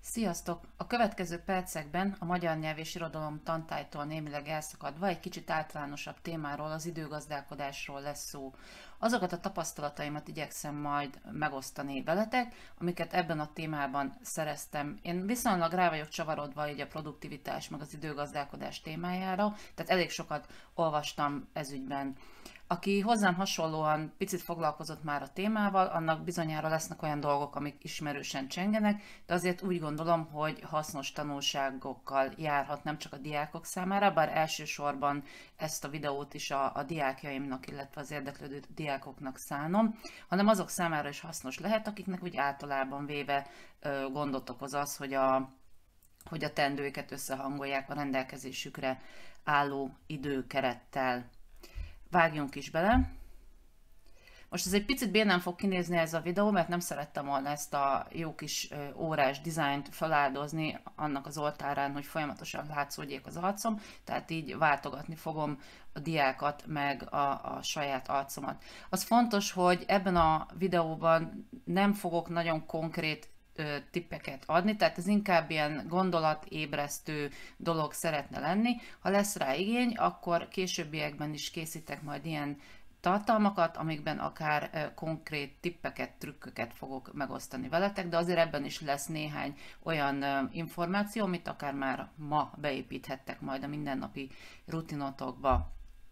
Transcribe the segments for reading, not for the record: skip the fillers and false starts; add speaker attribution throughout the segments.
Speaker 1: Sziasztok! A következő percekben a magyar nyelv és irodalom tantárgytól némileg elszakadva egy kicsit általánosabb témáról, az időgazdálkodásról lesz szó. Azokat a tapasztalataimat igyekszem majd megosztani veletek, amiket ebben a témában szereztem. Én viszonylag rá vagyok csavarodva így a produktivitás meg az időgazdálkodás témájára, tehát elég sokat olvastam ezügyben. Aki hozzám hasonlóan picit foglalkozott már a témával, annak bizonyára lesznek olyan dolgok, amik ismerősen csengenek, de azért úgy gondolom, hogy hasznos tanulságokkal járhat nem csak a diákok számára, bár elsősorban ezt a videót is a diákjaimnak, illetve az érdeklődő diákoknak szánom, hanem azok számára is hasznos lehet, akiknek úgy általában véve gondot okoz az, hogy a teendőiket összehangolják a rendelkezésükre álló időkerettel. Vágjunk is bele. Most ez egy picit bénán fog kinézni ez a videó, mert nem szerettem volna ezt a jó kis órás dizájnt feláldozni annak az oltárán, hogy folyamatosan látszódjék az arcom, tehát így váltogatni fogom a diákat meg a saját arcomat. Az fontos, hogy ebben a videóban nem fogok nagyon konkrét tippeket adni, tehát ez inkább ilyen gondolatébresztő dolog szeretne lenni. Ha lesz rá igény, akkor későbbiekben is készítek majd ilyen tartalmakat, amikben akár konkrét tippeket, trükköket fogok megosztani veletek, de azért ebben is lesz néhány olyan információ, amit akár már ma beépíthettek majd a mindennapi rutinotokba.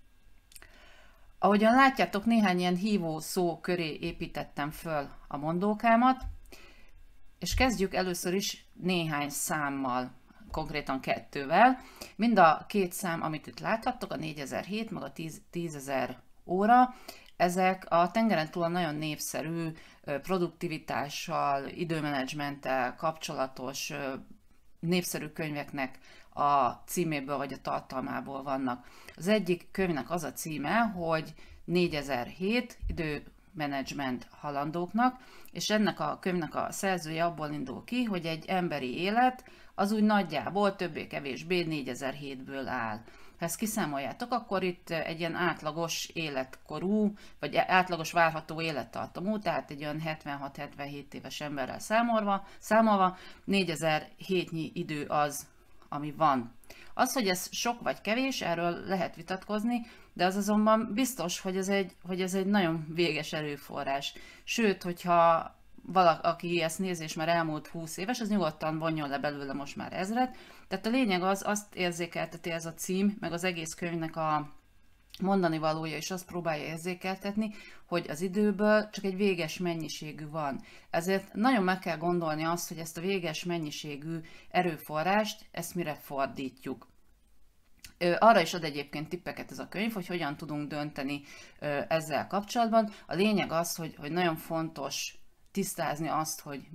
Speaker 1: Ahogyan látjátok, néhány ilyen hívó szó köré építettem föl a mondókámat, és kezdjük először is néhány számmal, konkrétan kettővel. Mind a két szám, amit itt láthattok, a 4007 meg a 10.000 óra, ezek a tengeren túl nagyon népszerű produktivitással, időmenedzsmenttel kapcsolatos népszerű könyveknek a címéből vagy a tartalmából vannak. Az egyik könyvnek az a címe, hogy 4007 időmenedzsment halandóknak, és ennek a könyvnek a szerzője abból indul ki, hogy egy emberi élet az úgy nagyjából többé-kevésbé 4007-ből áll. Ha ezt kiszámoljátok, akkor itt egy ilyen átlagos életkorú, vagy átlagos várható élettartamú, tehát egy olyan 76-77 éves emberrel számolva 4007-nyi idő az, ami van. Az, hogy ez sok vagy kevés, erről lehet vitatkozni, de az azonban biztos, hogy ez egy nagyon véges erőforrás. Sőt, hogyha valaki ezt nézi, és már elmúlt 20 éves, az nyugodtan vonjon le belőle most már 1000-et. Tehát a lényeg az, azt érzékelteti ez a cím, meg az egész könyvnek a mondani valója, és azt próbálja érzékeltetni, hogy az időből csak egy véges mennyiségű van. Ezért nagyon meg kell gondolni azt, hogy ezt a véges mennyiségű erőforrást, ezt mire fordítjuk. Arra is ad egyébként tippeket ez a könyv, hogy hogyan tudunk dönteni ezzel kapcsolatban. A lényeg az, hogy nagyon fontos tisztázni azt, hogy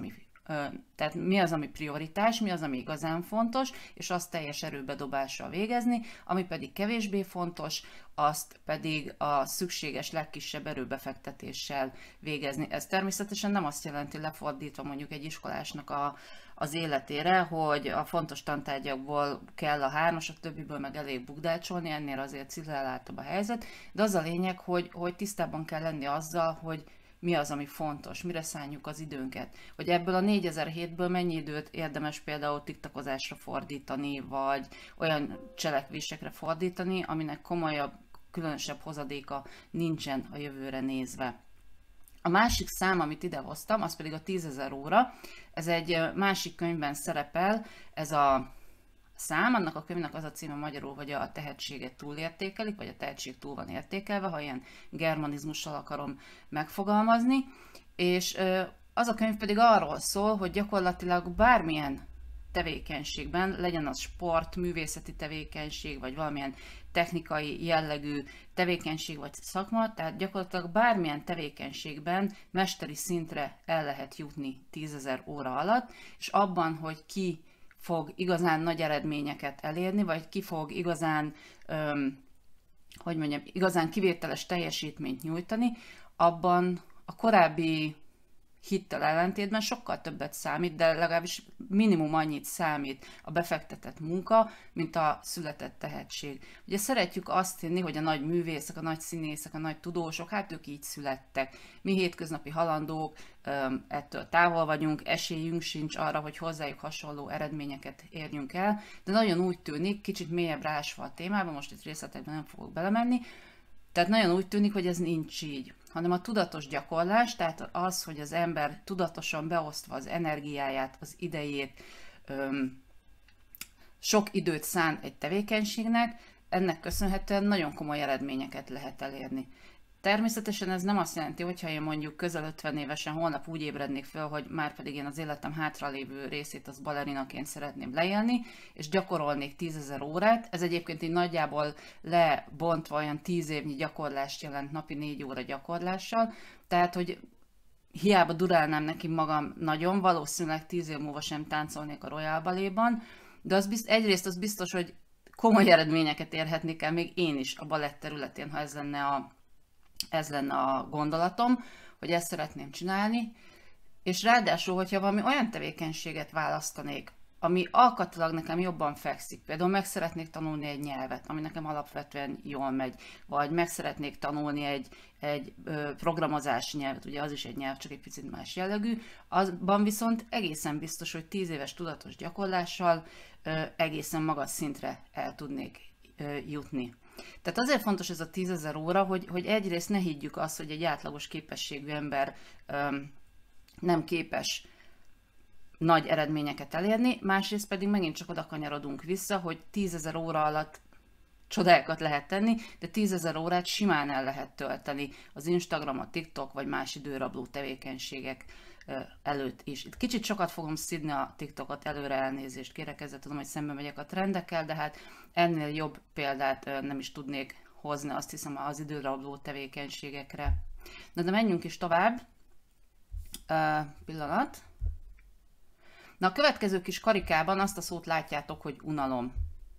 Speaker 1: mi az, ami prioritás, mi az, ami igazán fontos, és azt teljes erőbedobással végezni, ami pedig kevésbé fontos, azt pedig a szükséges legkisebb erőbefektetéssel végezni. Ez természetesen nem azt jelenti, lefordítva mondjuk egy iskolásnak az életére, hogy a fontos tantárgyakból kell a 3-as, a többiből meg elég bukdácsolni, ennél azért cizelláltabb a helyzet, de az a lényeg, hogy tisztában kell lenni azzal, hogy mi az, ami fontos, mire szánjuk az időnket. Hogy ebből a 4007-ből mennyi időt érdemes például tiktakozásra fordítani, vagy olyan cselekvésekre fordítani, aminek komolyabb, különösebb hozadéka nincsen a jövőre nézve. A másik szám, amit ide hoztam, az pedig a 10.000 óra. Ez egy másik könyvben szerepel, ez a szám, annak a könyvnek az a címe magyarul, hogy a tehetséget túlértékelik, vagy a tehetség túl van értékelve, ha ilyen germanizmussal akarom megfogalmazni. És az a könyv pedig arról szól, hogy gyakorlatilag bármilyen tevékenységben, legyen az sport, művészeti tevékenység, vagy valamilyen technikai jellegű tevékenység vagy szakma, tehát gyakorlatilag bármilyen tevékenységben mesteri szintre el lehet jutni 10.000 óra alatt, és abban, hogy ki fog igazán nagy eredményeket elérni, vagy ki fog igazán, igazán kivételes teljesítményt nyújtani, abban a korábbi hittel ellentétben sokkal többet számít, de legalábbis minimum annyit számít a befektetett munka, mint a született tehetség. Ugye szeretjük azt hinni, hogy a nagy művészek, a nagy színészek, a nagy tudósok, hát ők így születtek. Mi hétköznapi halandók, ettől távol vagyunk, esélyünk sincs arra, hogy hozzájuk hasonló eredményeket érjünk el, de nagyon úgy tűnik, kicsit mélyebb rásva a témában, most itt részletekben nem fogok belemenni, tehát nagyon úgy tűnik, hogy ez nincs így, hanem a tudatos gyakorlás, tehát az, hogy az ember tudatosan beosztva az energiáját, az idejét, sok időt szán egy tevékenységnek, ennek köszönhetően nagyon komoly eredményeket lehet elérni. Természetesen ez nem azt jelenti, hogyha én mondjuk közel 50 évesen holnap úgy ébrednék fel, hogy már pedig én az életem hátralévő részét az balerinaként szeretném leélni, és gyakorolnék 10 000 órát. Ez egyébként így nagyjából lebontva olyan 10 évnyi gyakorlást jelent napi 4 óra gyakorlással. Tehát, hogy hiába durálnám neki magam nagyon, valószínűleg 10 év múlva sem táncolnék a Royal Balletban, de egyrészt az biztos, hogy komoly eredményeket érhetnék el még én is a balett területén, ha ez lenne a gondolatom, hogy ezt szeretném csinálni, és ráadásul, hogyha valami olyan tevékenységet választanék, ami alkatilag nekem jobban fekszik, például meg szeretnék tanulni egy nyelvet, ami nekem alapvetően jól megy, vagy meg szeretnék tanulni egy programozási nyelvet, ugye az is egy nyelv, csak egy picit más jellegű, azban viszont egészen biztos, hogy 10 éves tudatos gyakorlással egészen magas szintre el tudnék jutni. Tehát azért fontos ez a 10 000 óra, hogy egyrészt ne higgyük azt, hogy egy átlagos képességű ember nem képes nagy eredményeket elérni, másrészt pedig megint csak oda kanyarodunk vissza, hogy 10 000 óra alatt csodákat lehet tenni, de 10 000 órát simán el lehet tölteni az Instagram, a TikTok vagy más időrabló tevékenységek előtt is. Itt kicsit sokat fogom szidni a TikTokot, előre elnézést kérek, ezzel tudom, hogy szembe megyek a trendekkel, de hát ennél jobb példát nem is tudnék hozni, azt hiszem, az időrabló tevékenységekre. Na de menjünk is tovább. Pillanat. Na a következő kis karikában azt a szót látjátok, hogy unalom.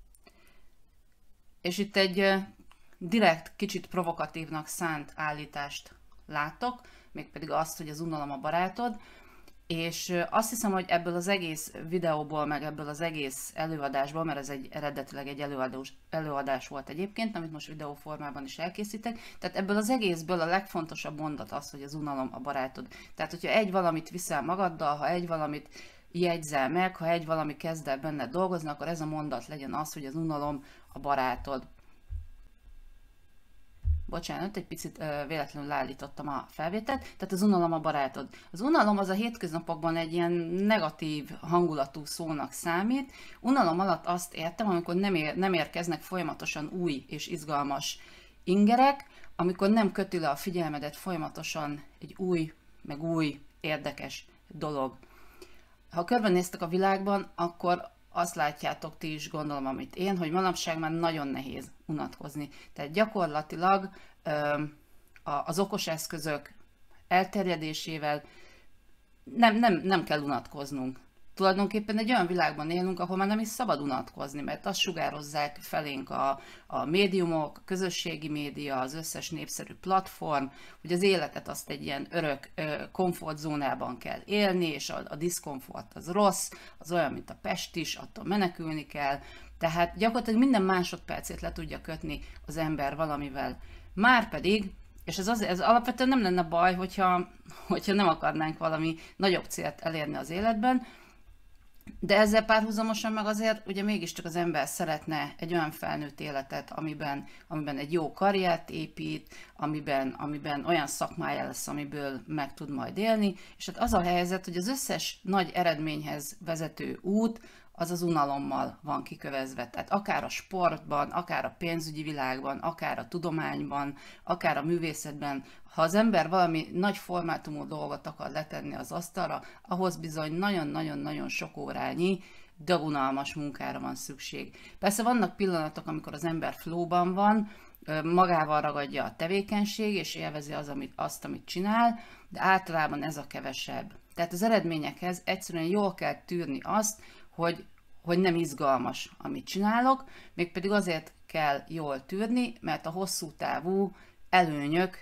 Speaker 1: És itt egy direkt, kicsit provokatívnak szánt állítást látok, mégpedig azt, hogy az unalom a barátod, és azt hiszem, hogy ebből az egész videóból, meg ebből az egész előadásból, mert ez eredetileg egy előadás volt egyébként, amit most videóformában is elkészítek, tehát ebből az egészből a legfontosabb mondat az, hogy az unalom a barátod. Tehát, hogyha egy valamit viszel magaddal, ha egy valamit jegyzel meg, ha egy valami kezd el benned dolgozni, akkor ez a mondat legyen az, hogy az unalom a barátod. Bocsánat, egy picit véletlenül leállítottam a felvételt. Tehát az unalom a barátod. Az unalom az a hétköznapokban egy ilyen negatív hangulatú szónak számít. Unalom alatt azt értem, amikor nem érkeznek folyamatosan új és izgalmas ingerek, amikor nem köti le a figyelmedet folyamatosan egy új, meg új, érdekes dolog. Ha körbenéztek a világban, akkor azt látjátok ti is, gondolom, amit én, hogy manapság már nagyon nehéz unatkozni. Tehát gyakorlatilag az okos eszközök elterjedésével nem kell unatkoznunk. Tulajdonképpen egy olyan világban élünk, ahol már nem is szabad unatkozni, mert azt sugározzák felénk a médiumok, a közösségi média, az összes népszerű platform, hogy az életet azt egy ilyen örök komfortzónában kell élni, és a diszkomfort az rossz, az olyan, mint a pestis, attól menekülni kell. Tehát gyakorlatilag minden másodpercét le tudja kötni az ember valamivel. Márpedig, és ez alapvetően nem lenne baj, hogyha nem akarnánk valami nagyobb célt elérni az életben, de ezzel párhuzamosan meg azért ugye mégiscsak az ember szeretne egy olyan felnőtt életet, amiben egy jó karriert épít, amiben olyan szakmája lesz, amiből meg tud majd élni, és hát az a helyzet, hogy az összes nagy eredményhez vezető út az az unalommal van kikövezve. Tehát akár a sportban, akár a pénzügyi világban, akár a tudományban, akár a művészetben, ha az ember valami nagy formátumú dolgot akar letenni az asztalra, ahhoz bizony nagyon-nagyon-nagyon sok órányi, de unalmas munkára van szükség. Persze vannak pillanatok, amikor az ember flowban van, magával ragadja a tevékenység, és élvezi azt, amit csinál, de általában ez a kevesebb. Tehát az eredményekhez egyszerűen jól kell tűrni azt, hogy nem izgalmas, amit csinálok, mégpedig azért kell jól tűrni, mert a hosszú távú előnyök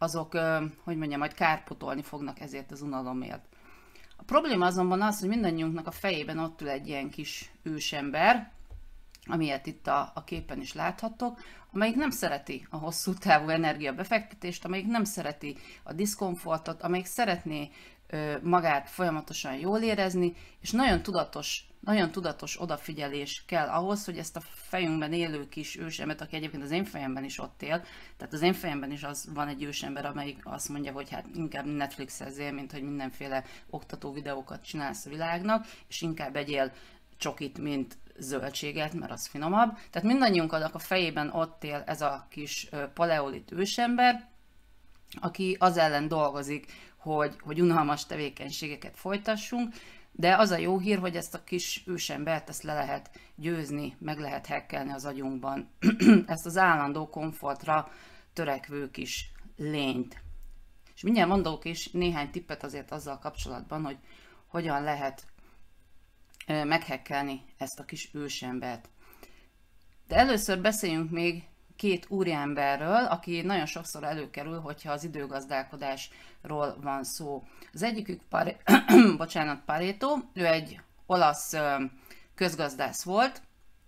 Speaker 1: azok hogy mondjam, majd kárpotolni fognak ezért az unalomért. A probléma azonban az, hogy mindannyiunknak a fejében ott ül egy ilyen kis ősember, amilyet itt a képen is láthattok, amelyik nem szereti a hosszú távú energiabefektetést, amelyik nem szereti a diszkomfortot, amelyik szeretné magát folyamatosan jól érezni, és nagyon tudatos odafigyelés kell ahhoz, hogy ezt a fejünkben élő kis ősemet, aki egyébként az én fejemben is ott él, tehát az én fejemben is van egy ősember, amelyik azt mondja, hogy hát inkább Netflixezzél, mint hogy mindenféle oktató videókat csinálsz a világnak, és inkább egyél csokit, mint zöldséget, mert az finomabb. Tehát mindannyiunknak a fejében ott él ez a kis paleolit ősember, aki az ellen dolgozik, hogy unalmas tevékenységeket folytassunk, de az a jó hír, hogy ezt a kis ősembert ezt le lehet győzni, meg lehet hekkelni az agyunkban, ezt az állandó komfortra törekvő kis lényt. És mindjárt mondok is néhány tippet azért azzal kapcsolatban, hogy hogyan lehet meghekkelni ezt a kis ősembert. De először beszéljünk még két úriemberről, aki nagyon sokszor előkerül, hogyha az időgazdálkodásról van szó. Az egyikük Pareto, ő egy olasz közgazdász volt,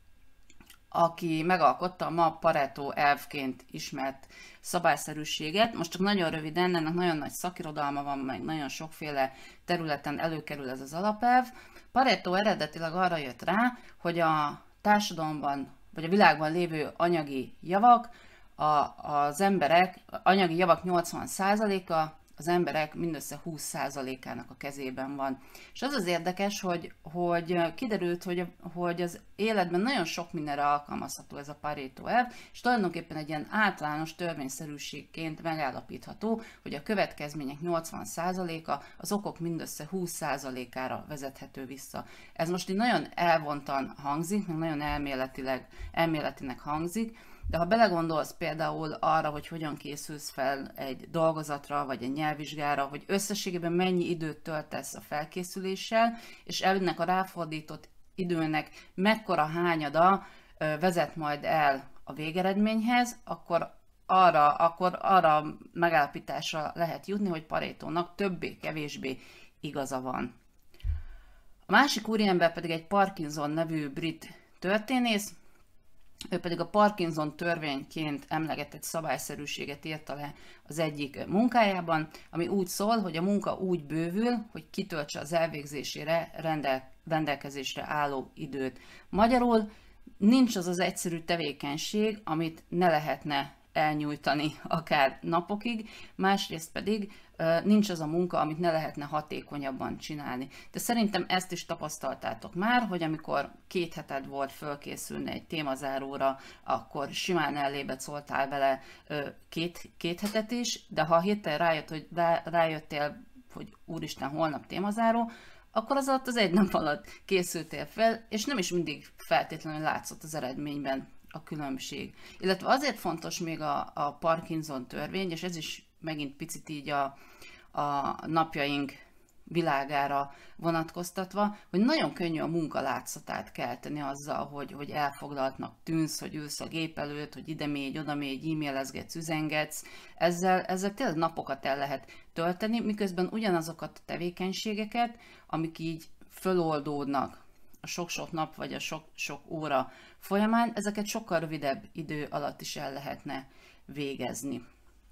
Speaker 1: aki megalkotta a ma Pareto elvként ismert szabályszerűséget. Most csak nagyon röviden, ennek nagyon nagy szakirodalma van, meg nagyon sokféle területen előkerül ez az alapelv. Pareto eredetileg arra jött rá, hogy a társadalomban vagy a világban lévő anyagi javak, az emberek, anyagi javak 80%-a, az emberek mindössze 20%-ának a kezében van. És az az érdekes, hogy kiderült, hogy az életben nagyon sok mindenre alkalmazható ez a Pareto elv, és tulajdonképpen egy ilyen általános törvényszerűségként megállapítható, hogy a következmények 80%-a az okok mindössze 20%-ára vezethető vissza. Ez most így nagyon elvontan hangzik, meg nagyon elméletinek hangzik, de ha belegondolsz például arra, hogy hogyan készülsz fel egy dolgozatra, vagy egy nyelvvizsgára, hogy összességében mennyi időt töltesz a felkészüléssel, és ennek a ráfordított időnek mekkora hányada vezet majd el a végeredményhez, akkor arra megállapításra lehet jutni, hogy Paretónak többé-kevésbé igaza van. A másik úriember pedig egy Parkinson nevű brit történész, ő pedig a Parkinson törvényként emlegetett szabályszerűséget írta le az egyik munkájában, ami úgy szól, hogy a munka úgy bővül, hogy kitöltse az elvégzésére rendelkezésre álló időt. Magyarul nincs az az egyszerű tevékenység, amit ne lehetne elnyújtani akár napokig, másrészt pedig nincs az a munka, amit ne lehetne hatékonyabban csinálni. De szerintem ezt is tapasztaltátok már, hogy amikor 2 heted volt fölkészülni egy témazáróra, akkor simán ellébe szóltál vele két hetet is, de ha hirtelen rájöttél, hogy úristen, holnap témazáró, akkor az alatt az egy nap alatt készültél fel, és nem is mindig feltétlenül látszott az eredményben a különbség. Illetve azért fontos még a Parkinson törvény, és ez is megint picit így a napjaink világára vonatkoztatva, hogy nagyon könnyű a munka látszatát kelteni azzal, hogy elfoglaltnak tűnsz, hogy ülsz a gép előtt, hogy ide mégy, oda mégy, e-mailezgetsz, üzengetsz. Ezzel tényleg napokat el lehet tölteni, miközben ugyanazokat a tevékenységeket, amik így föloldódnak a sok-sok nap vagy a sok-sok óra folyamán, ezeket sokkal rövidebb idő alatt is el lehetne végezni.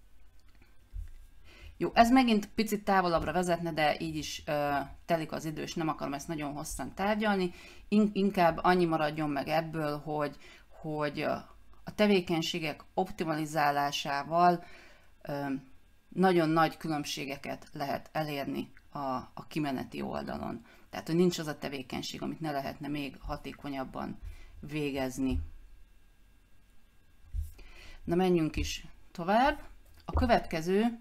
Speaker 1: Jó, ez megint picit távolabbra vezetne, de így is telik az idő, és nem akarom ezt nagyon hosszan tárgyalni. Inkább annyi maradjon meg ebből, hogy a tevékenységek optimalizálásával nagyon nagy különbségeket lehet elérni a kimeneti oldalon. Tehát, hogy nincs az a tevékenység, amit ne lehetne még hatékonyabban végezni. Na, menjünk is tovább. A következő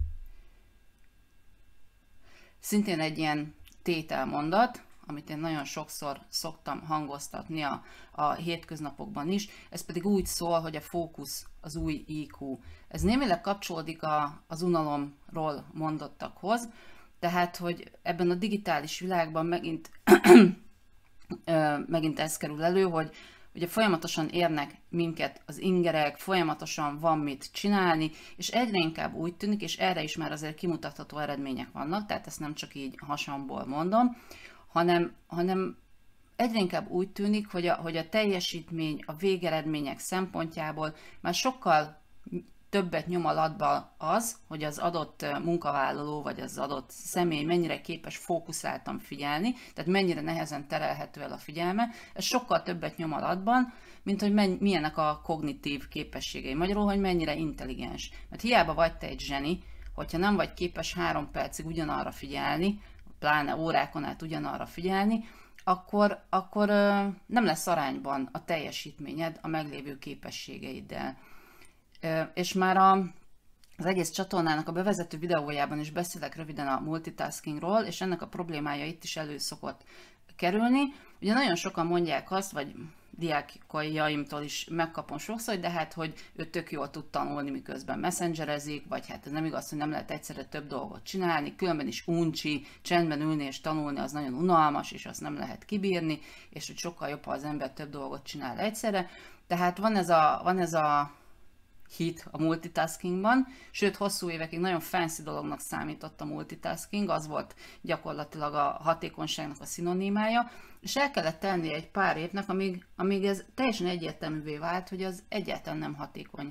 Speaker 1: szintén egy ilyen tételmondat, amit én nagyon sokszor szoktam hangoztatni a hétköznapokban is, ez pedig úgy szól, hogy a fókusz az új IQ. Ez némileg kapcsolódik az unalomról mondottakhoz, tehát, hogy ebben a digitális világban megint ez kerül elő, ugye folyamatosan érnek minket az ingerek, folyamatosan van mit csinálni, és egyre inkább úgy tűnik, és erre is már azért kimutatható eredmények vannak, tehát ezt nem csak így hasamból mondom, hanem egyre inkább úgy tűnik, hogy a teljesítmény, a végeredmények szempontjából már sokkal többet nyom alatba az, hogy az adott munkavállaló vagy az adott személy mennyire képes fókuszáltan figyelni, tehát mennyire nehezen terelhető el a figyelme, ez sokkal többet nyom alatban, mint hogy milyenek a kognitív képességei. Magyarul, hogy mennyire intelligens. Mert hiába vagy te egy zseni, hogyha nem vagy képes 3 percig ugyanarra figyelni, pláne órákon át ugyanarra figyelni, akkor nem lesz arányban a teljesítményed a meglévő képességeiddel. És már az egész csatornának a bevezető videójában is beszélek röviden a multitaskingról, és ennek a problémája itt is elő szokott kerülni. Ugye nagyon sokan mondják azt, vagy diákjaimtól is megkapom sokszor, hogy de hát, hogy ő tök jól tud tanulni, miközben messengerezik, vagy hát ez nem igaz, hogy nem lehet egyszerre több dolgot csinálni, különben is uncsi, csendben ülni és tanulni, az nagyon unalmas, és azt nem lehet kibírni, és hogy sokkal jobb, ha az ember több dolgot csinál egyszerre. Tehát van ez a hit a multitaskingban, sőt hosszú évekig nagyon fancy dolognak számított a multitasking, az volt gyakorlatilag a hatékonyságnak a szinonimája, és el kellett tennie egy pár évnek, amíg ez teljesen egyértelművé vált, hogy az egyáltalán nem hatékony.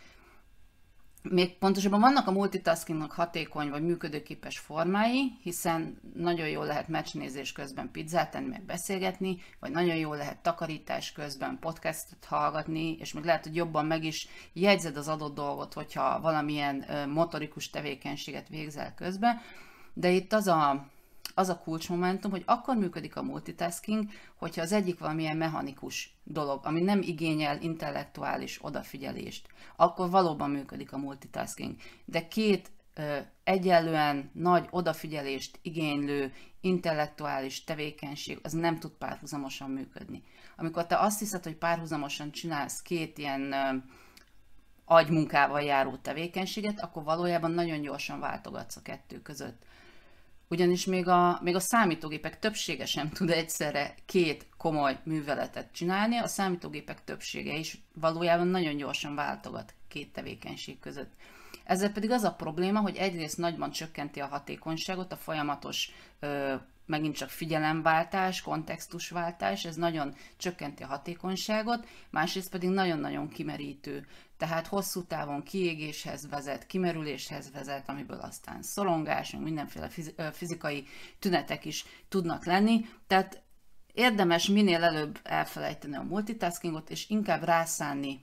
Speaker 1: Még pontosabban vannak a multitaskingnak hatékony vagy működőképes formái, hiszen nagyon jól lehet meccsnézés közben pizzát tenni, meg beszélgetni, vagy nagyon jól lehet takarítás közben podcastot hallgatni, és még lehet, hogy jobban meg is jegyzed az adott dolgot, hogyha valamilyen motorikus tevékenységet végzel közben. De itt az a kulcsmomentum, hogy akkor működik a multitasking, hogyha az egyik valamilyen mechanikus dolog, ami nem igényel intellektuális odafigyelést, akkor valóban működik a multitasking. De két egyenlően nagy odafigyelést igénylő intellektuális tevékenység, az nem tud párhuzamosan működni. Amikor te azt hiszed, hogy párhuzamosan csinálsz két ilyen agymunkával járó tevékenységet, akkor valójában nagyon gyorsan váltogatsz a kettő között. Ugyanis még a számítógépek többsége sem tud egyszerre két komoly műveletet csinálni, a számítógépek többsége is valójában nagyon gyorsan váltogat két tevékenység között. Ezzel pedig az a probléma, hogy egyrészt nagyban csökkenti a hatékonyságot, a folyamatos megint csak figyelemváltás, kontextusváltás, ez nagyon csökkenti a hatékonyságot, másrészt pedig nagyon-nagyon kimerítő. Tehát hosszú távon kiégéshez vezet, kimerüléshez vezet, amiből aztán szorongás, mindenféle fizikai tünetek is tudnak lenni. Tehát érdemes minél előbb elfelejteni a multitaskingot, és inkább rászánni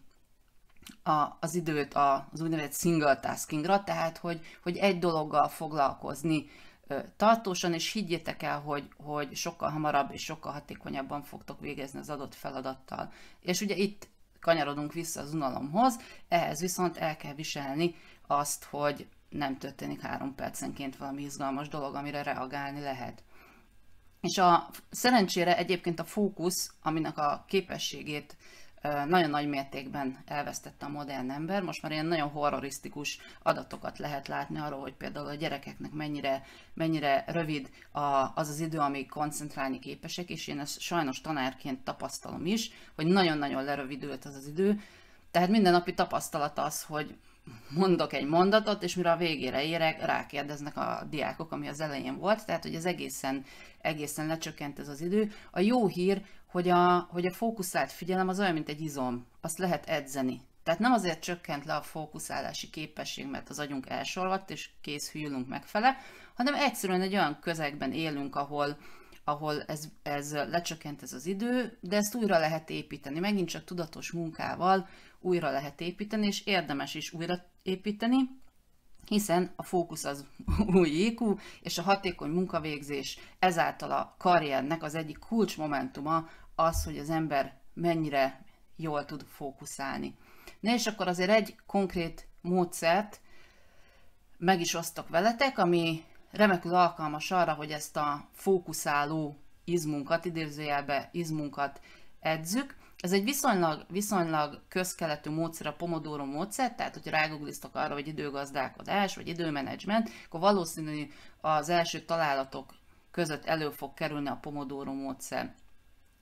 Speaker 1: az időt az úgynevezett single taskingra, tehát hogy egy dologgal foglalkozni tartósan, és higgyétek el, hogy sokkal hamarabb és sokkal hatékonyabban fogtok végezni az adott feladattal. És ugye itt kanyarodunk vissza az unalomhoz, ehhez viszont el kell viselni azt, hogy nem történik 3 percenként valami izgalmas dolog, amire reagálni lehet. És szerencsére egyébként a fókusz, aminek a képességét nagyon nagy mértékben elvesztette a modern ember. Most már ilyen nagyon horrorisztikus adatokat lehet látni arról, hogy például a gyerekeknek mennyire rövid az idő, amíg koncentrálni képesek, és én ezt sajnos tanárként tapasztalom is, hogy nagyon-nagyon lerövidült az idő. Tehát mindennapi tapasztalat az, hogy mondok egy mondatot, és mire a végére érek, rákérdeznek a diákok, ami az elején volt, tehát hogy ez egészen lecsökkent ez az idő. A jó hír, hogy a fókuszált figyelem az olyan, mint egy izom, azt lehet edzeni. Tehát nem azért csökkent le a fókuszálási képesség, mert az agyunk elsorvadt, és kész hűlünk megfele, hanem egyszerűen egy olyan közegben élünk, ahol ez lecsökkent ez az idő, de ezt újra lehet építeni. Megint csak tudatos munkával újra lehet építeni, és érdemes is újra építeni, hiszen a fókusz az új IQ, és a hatékony munkavégzés ezáltal a karriernek az egyik kulcsmomentuma az, hogy az ember mennyire jól tud fókuszálni. Na és akkor azért egy konkrét módszert meg is osztok veletek, ami remekül alkalmas arra, hogy ezt a fókuszáló izmunkat, idézőjelbe izmunkat edzük. Ez egy viszonylag közkeletű módszer, a Pomodoro módszer, tehát hogyha rágoogliztok arra, hogy időgazdálkodás, vagy időmenedzsment, akkor valószínű az első találatok között elő fog kerülni a Pomodoro módszer.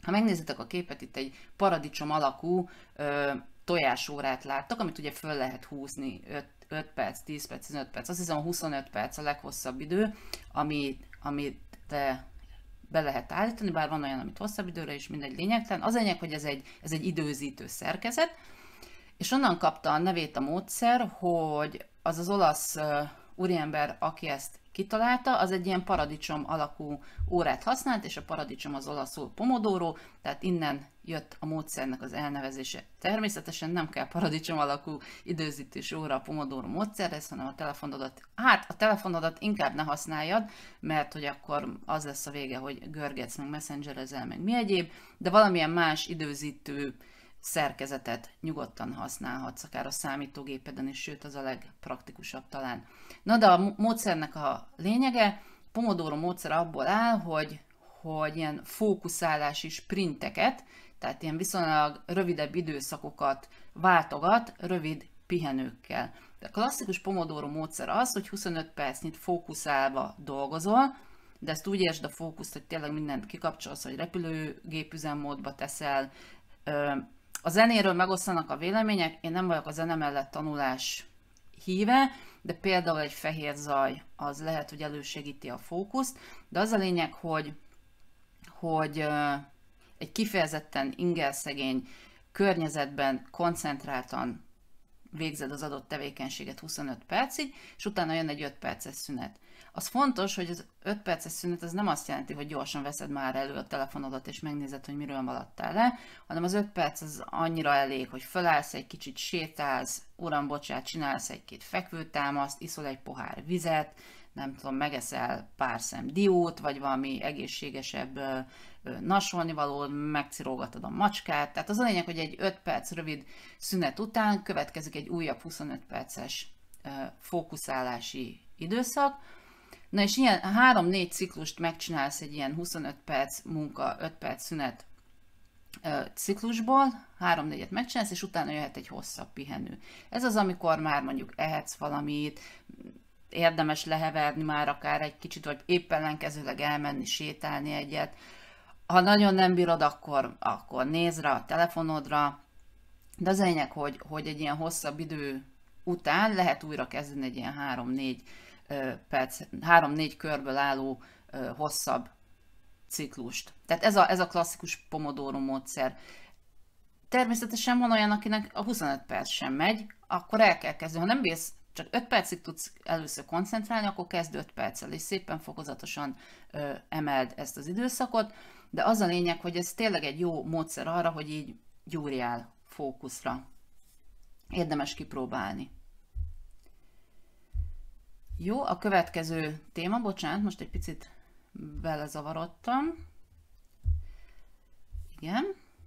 Speaker 1: Ha megnézitek a képet, itt egy paradicsom alakú tojásórát láttok, amit ugye föl lehet húzni 5 perc, 10 perc, 15 perc. Azt hiszem a 25 perc a leghosszabb idő, amit be lehet állítani, bár van olyan, amit hosszabb időre is, mindegy, lényegtelen. Az lényeg, hogy ez egy időzítő szerkezet, és onnan kapta a nevét a módszer, hogy az az olasz úriember, aki ezt kitalálta, az egy ilyen paradicsom alakú órát használt, és a paradicsom az olaszul pomodoro, tehát innen jött a módszernek az elnevezése. Természetesen nem kell paradicsom alakú időzítős óra a pomodoro módszerhez, hanem a telefonodat inkább ne használjad, mert hogy akkor az lesz a vége, hogy görgetsz, meg messengerezel, meg mi egyéb, de valamilyen más időzítő szerkezetet nyugodtan használhatsz, akár a számítógépeden is, sőt az a legpraktikusabb talán. Na de a módszernek a lényege, Pomodoro módszer abból áll, hogy ilyen fókuszálási sprinteket, tehát ilyen viszonylag rövidebb időszakokat váltogat rövid pihenőkkel. De a klasszikus Pomodoro módszer az, hogy 25 percnyit fókuszálva dolgozol, de ezt úgy értsd a fókuszt, hogy tényleg mindent kikapcsolsz, hogy repülőgép üzemmódba teszel. A zenéről megosztanak a vélemények, én nem vagyok a zene mellett tanulás híve, de például egy fehér zaj az lehet, hogy elősegíti a fókuszt, de az a lényeg, hogy egy kifejezetten ingerszegény környezetben koncentráltan végzed az adott tevékenységet 25 percig, és utána jön egy 5 perces szünet. Az fontos, hogy az 5 perces szünet az nem azt jelenti, hogy gyorsan veszed már elő a telefonodat, és megnézed, hogy miről maradtál le, hanem az 5 perc az annyira elég, hogy fölállsz, egy kicsit sétálsz, uram, bocsát, csinálsz egy-két fekvőtámaszt, iszol egy pohár vizet, nem tudom, megeszel pár szem diót, vagy valami egészségesebb nasolnivalót, megcirógatod a macskát. Tehát az a lényeg, hogy egy 5 perc rövid szünet után következik egy újabb 25 perces fókuszálási időszak. Na és ilyen 3-4 ciklust megcsinálsz egy ilyen 25 perc munka, 5 perc szünet ciklusból, 3-4-et megcsinálsz, és utána jöhet egy hosszabb pihenő. Ez az, amikor már mondjuk ehetsz valamit, érdemes leheverni már akár egy kicsit, vagy épp ellenkezőleg elmenni, sétálni egyet. Ha nagyon nem bírod, akkor nézz rá a telefonodra, de az lényeg, hogy egy ilyen hosszabb idő után lehet újra kezdeni egy ilyen 3-4 körből álló hosszabb ciklust. Tehát ez a klasszikus Pomodoro módszer. Természetesen van olyan, akinek a 25 perc sem megy, akkor el kell kezdeni. Ha nem bírsz, csak 5 percig tudsz először koncentrálni, akkor kezd 5 perccel, és szépen fokozatosan emeld ezt az időszakot, de az a lényeg, hogy ez tényleg egy jó módszer arra, hogy így gyúrjál fókuszra. Érdemes kipróbálni. Jó, a következő téma, bocsánat, most egy picit belezavarodtam. Igen.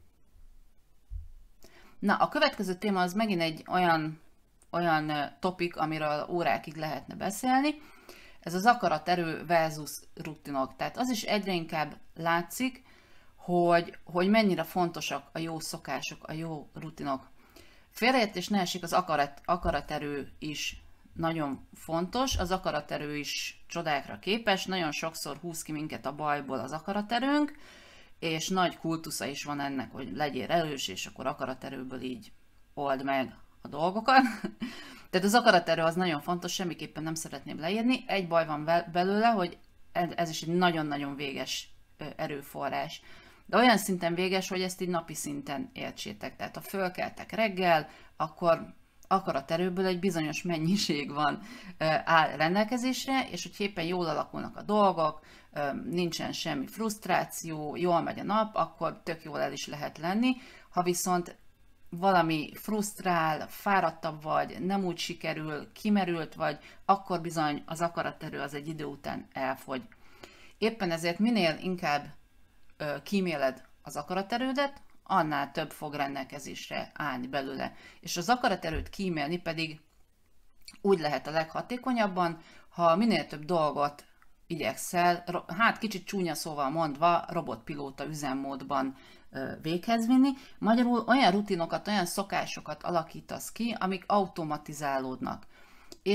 Speaker 1: Na, a következő téma az megint egy olyan topik, amiről órákig lehetne beszélni. Ez az akaraterő versus rutinok. Tehát az is egyre inkább látszik, hogy mennyire fontosak a jó szokások, a jó rutinok. Félreértés ne esik, az akaraterő is nagyon fontos, az akaraterő is csodákra képes, nagyon sokszor húz ki minket a bajból az akaraterőnk, és nagy kultusza is van ennek, hogy legyél erős, és akkor akaraterőből így old meg a dolgokat. Tehát az akaraterő az nagyon fontos, semmiképpen nem szeretném leírni. Egy baj van belőle, hogy ez is egy nagyon-nagyon véges erőforrás. De olyan szinten véges, hogy ezt így napi szinten értsétek. Tehát ha fölkeltek reggel, akkor akaraterőből egy bizonyos mennyiség van áll rendelkezésre, és hogy éppen jól alakulnak a dolgok, nincsen semmi frusztráció, jól megy a nap, akkor tök jól el is lehet lenni. Ha viszont valami frusztrál, fáradtabb vagy, nem úgy sikerül, kimerült vagy, akkor bizony az akaraterő az egy idő után elfogy. Éppen ezért minél inkább kíméled az akaraterődet, annál több fog rendelkezésre állni belőle. És az akaraterőt kímélni pedig úgy lehet a leghatékonyabban, ha minél több dolgot igyekszel, hát kicsit csúnya szóval mondva, robotpilóta üzemmódban véghez vinni. Magyarul olyan rutinokat, olyan szokásokat alakítasz ki, amik automatizálódnak. És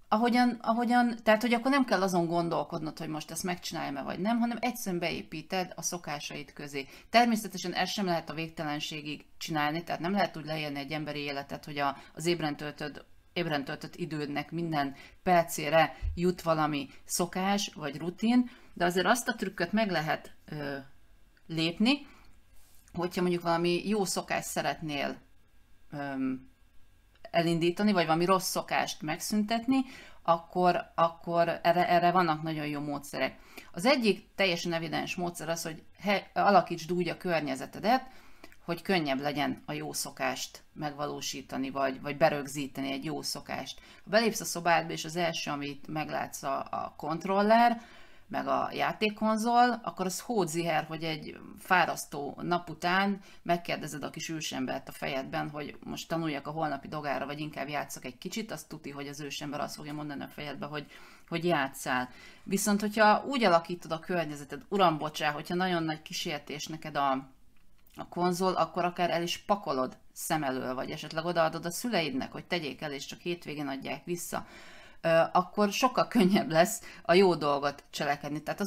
Speaker 1: Tehát hogy akkor nem kell azon gondolkodnod, hogy most ezt megcsináljam-e vagy nem, hanem egyszerűen beépíted a szokásaid közé. Természetesen ezt sem lehet a végtelenségig csinálni, tehát nem lehet úgy leélni egy emberi életet, hogy az ébren töltött idődnek minden percére jut valami szokás vagy rutin, de azért azt a trükköt meg lehet lépni, hogyha mondjuk valami jó szokást szeretnél elindítani, vagy valami rossz szokást megszüntetni, akkor erre vannak nagyon jó módszerek. Az egyik teljesen evidens módszer az, hogy alakítsd úgy a környezetedet, hogy könnyebb legyen a jó szokást megvalósítani, vagy berögzíteni egy jó szokást. Ha belépsz a szobádba, és az első, amit meglátsz a kontroller, meg a játékkonzol, akkor az hódziher, hogy egy fárasztó nap után megkérdezed a kis ősembert a fejedben, hogy most tanuljak a holnapi dolgára, vagy inkább játszak egy kicsit, azt tuti, hogy az ősember azt fogja mondani a fejedbe, hogy játsszál. Viszont, hogyha úgy alakítod a környezeted, uram, bocsá, hogyha nagyon nagy kísértés neked a konzol, akkor akár el is pakolod szem elől, vagy esetleg odaadod a szüleidnek, hogy tegyék el, és csak hétvégén adják vissza, akkor sokkal könnyebb lesz a jó dolgot cselekedni. Tehát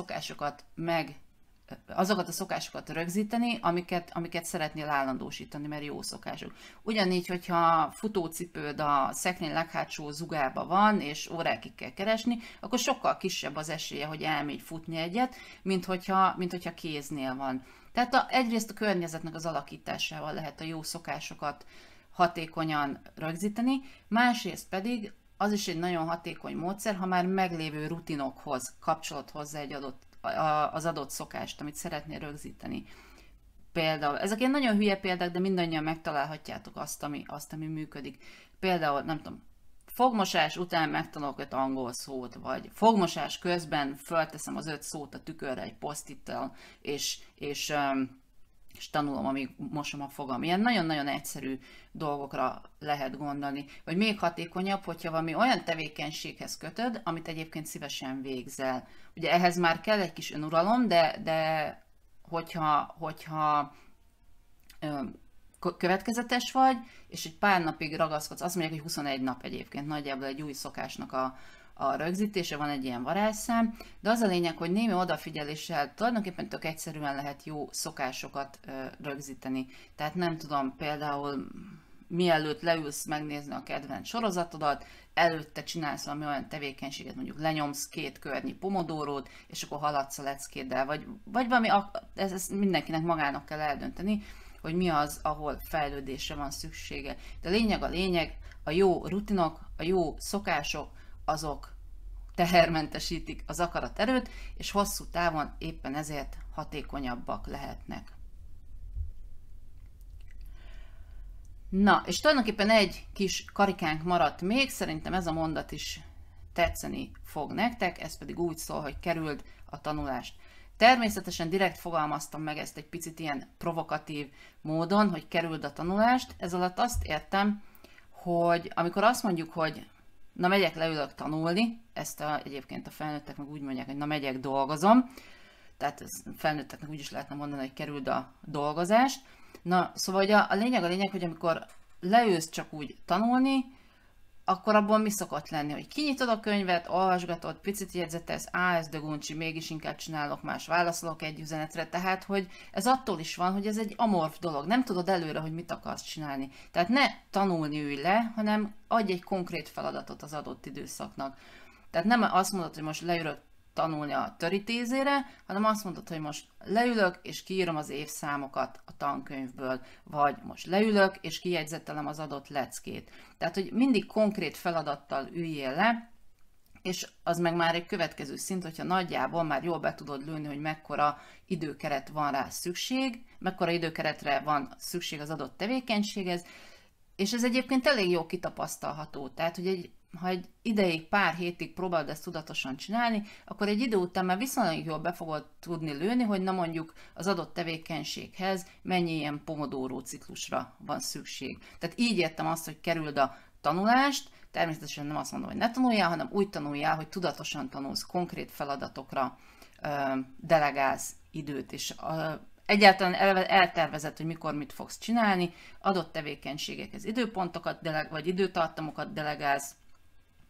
Speaker 1: azokat a szokásokat rögzíteni, amiket szeretnél állandósítani, mert jó szokások. Ugyanígy, hogyha futócipőd a szekrény leghátsó zugába van, és órákig kell keresni, akkor sokkal kisebb az esélye, hogy elmégy futni egyet, mint hogyha kéznél van. Tehát egyrészt a környezetnek az alakításával lehet a jó szokásokat hatékonyan rögzíteni, másrészt pedig az is egy nagyon hatékony módszer, ha már meglévő rutinokhoz kapcsolod hozzá az adott szokást, amit szeretnél rögzíteni. Például, ezek ilyen nagyon hülye példák, de mindannyian megtalálhatjátok azt, ami működik. Például, nem tudom, fogmosás után megtanulok 5 angol szót, vagy fogmosás közben fölteszem az 5 szót a tükörre egy posztittel, és tanulom, amíg mosom a fogam. Ilyen nagyon-nagyon egyszerű dolgokra lehet gondolni. Vagy még hatékonyabb, hogyha valami olyan tevékenységhez kötöd, amit egyébként szívesen végzel. Ugye ehhez már kell egy kis önuralom, de hogyha következetes vagy, és egy pár napig ragaszkodsz, azt mondják, hogy 21 nap egyébként nagyjából egy új szokásnak a rögzítése, van egy ilyen varázsszám, de az a lényeg, hogy némi odafigyeléssel tulajdonképpen tök egyszerűen lehet jó szokásokat rögzíteni. Tehát nem tudom, például mielőtt leülsz megnézni a kedvenc sorozatodat, előtte csinálsz valami olyan tevékenységet, mondjuk lenyomsz 2 környi pomodórót, és akkor haladsz a leckéddel, vagy valami, ezt mindenkinek magának kell eldönteni, hogy mi az, ahol fejlődésre van szüksége. De a lényeg, a jó rutinok, a jó szokások, azok tehermentesítik az akaraterőt, és hosszú távon éppen ezért hatékonyabbak lehetnek. Na, és tulajdonképpen egy kis karikánk maradt még, szerintem ez a mondat is tetszeni fog nektek, ez pedig úgy szól, hogy kerüld a tanulást. Természetesen direkt fogalmaztam meg ezt egy picit ilyen provokatív módon, hogy kerüld a tanulást. Ez alatt azt értem, hogy amikor azt mondjuk, hogy na megyek, leülök tanulni, egyébként a felnőttek meg úgy mondják, hogy na megyek, dolgozom, tehát felnőtteknek úgy is lehetne mondani, hogy kerüld a dolgozást. Na, szóval hogy a lényeg, hogy amikor leülsz csak úgy tanulni, akkor abból mi szokott lenni, hogy kinyitod a könyvet, olvasgatod, picit jegyzetesz, ez de guncsi, mégis inkább csinálok más, válaszolok egy üzenetre, tehát hogy ez attól is van, hogy ez egy amorf dolog, nem tudod előre, hogy mit akarsz csinálni. Tehát ne tanulni ülj le, hanem adj egy konkrét feladatot az adott időszaknak. Tehát nem azt mondod, hogy most leülök tanulni a töritézére, hanem azt mondod, hogy most leülök és kiírom az évszámokat a tankönyvből, vagy most leülök és kijegyzettelem az adott leckét. Tehát, hogy mindig konkrét feladattal üljél le, és az meg már egy következő szint, hogyha nagyjából már jól be tudod lőni, hogy mekkora időkeret van rá szükség, mekkora időkeretre van szükség az adott tevékenységhez, és ez egyébként elég jó kitapasztalható. Tehát, hogy ha egy ideig, pár hétig próbálod ezt tudatosan csinálni, akkor egy idő után már viszonylag jól be fogod tudni lőni, hogy na mondjuk az adott tevékenységhez mennyi ilyen pomodóró ciklusra van szükség. Tehát így értem azt, hogy kerüld a tanulást, természetesen nem azt mondom, hogy ne tanuljál, hanem úgy tanuljál, hogy tudatosan tanulsz, konkrét feladatokra delegálsz időt, és egyáltalán eltervezed, hogy mikor mit fogsz csinálni, adott tevékenységekhez időpontokat vagy időtartamokat delegálsz,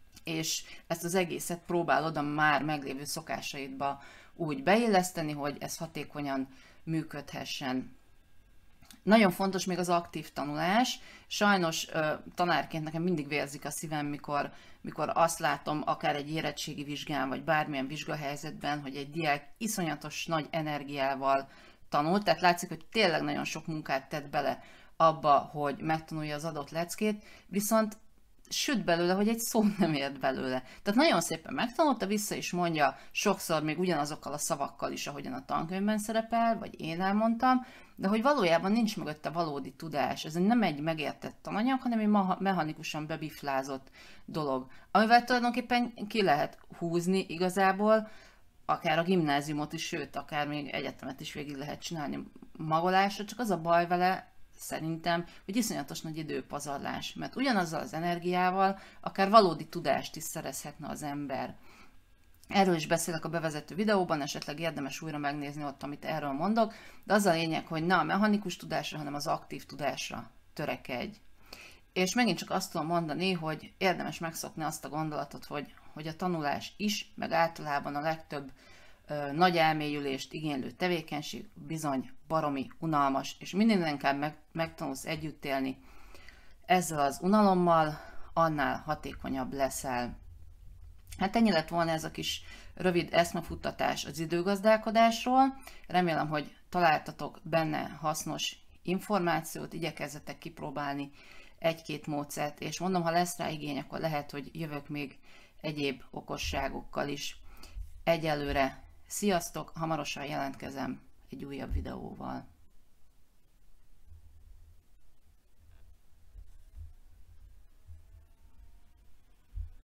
Speaker 1: és ezt az egészet próbálod a már meglévő szokásaidba úgy beilleszteni, hogy ez hatékonyan működhessen. Nagyon fontos még az aktív tanulás. Sajnos tanárként nekem mindig vérzik a szívem, mikor azt látom, akár egy érettségi vizsgán, vagy bármilyen vizsgahelyzetben, hogy egy diák iszonyatos nagy energiával tanul, tehát látszik, hogy tényleg nagyon sok munkát tett bele abba, hogy megtanulja az adott leckét, viszont süt belőle, hogy egy szót nem ért belőle. Tehát nagyon szépen megtanulta, vissza is mondja sokszor még ugyanazokkal a szavakkal is, ahogyan a tankönyvben szerepel, vagy én elmondtam, de hogy valójában nincs mögötte valódi tudás. Ez nem egy megértett tananyag, hanem egy mechanikusan bebiflázott dolog, amivel tulajdonképpen ki lehet húzni igazából akár a gimnáziumot is, sőt, akár még egyetemet is végig lehet csinálni magolásra, csak az a baj vele, szerintem, hogy iszonyatos nagy időpazarlás, mert ugyanazzal az energiával akár valódi tudást is szerezhetne az ember. Erről is beszélek a bevezető videóban, esetleg érdemes újra megnézni ott, amit erről mondok, de az a lényeg, hogy ne a mechanikus tudásra, hanem az aktív tudásra törekedj. És megint csak azt tudom mondani, hogy érdemes megszokni azt a gondolatot, hogy a tanulás is, meg általában a legtöbb nagy elmélyülést igénylő tevékenység bizony baromi unalmas, és minél inkább megtanulsz együtt élni ezzel az unalommal, annál hatékonyabb leszel. Hát ennyi lett volna ez a kis rövid eszmefuttatás az időgazdálkodásról. Remélem, hogy találtatok benne hasznos információt, igyekezzetek kipróbálni egy-két módszert, és mondom, ha lesz rá igény, akkor lehet, hogy jövök még egyéb okosságokkal is. Egyelőre sziasztok, hamarosan jelentkezem egy újabb videóval.